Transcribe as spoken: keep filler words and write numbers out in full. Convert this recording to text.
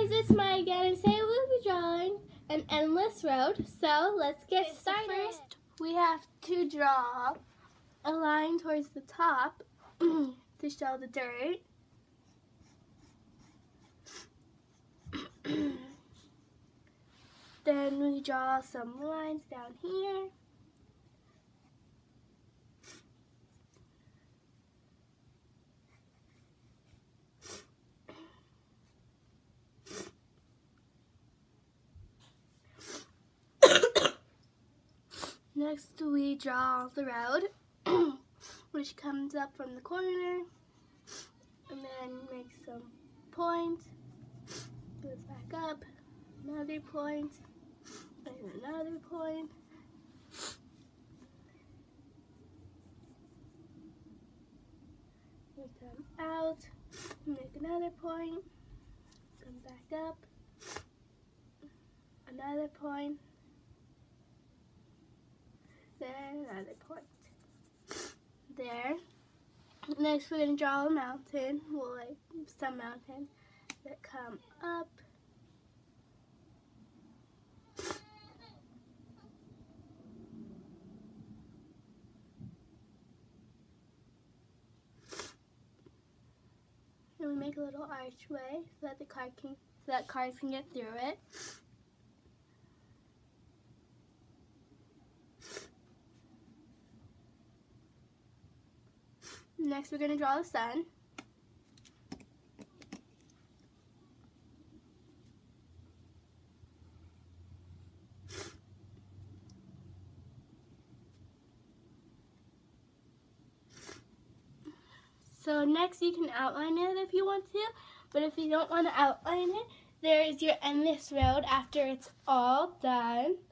guys, it's Maya again, and today we'll be drawing an endless road, so let's get okay, started. So first, we have to draw a line towards the top to show the dirt. Then we draw some lines down here. Next, we draw the road, which comes up from the corner, and then makes some points, goes back up, another point, and another point. We come out, make another point, come back up, another point, then another point. There. Next, we're going to draw a mountain, well, like some mountains that come up. And we make a little archway so that the car can, so that cars can get through it. Next, we're going to draw the sun. So next, you can outline it if you want to, but if you don't want to outline it, there is your endless road after it's all done.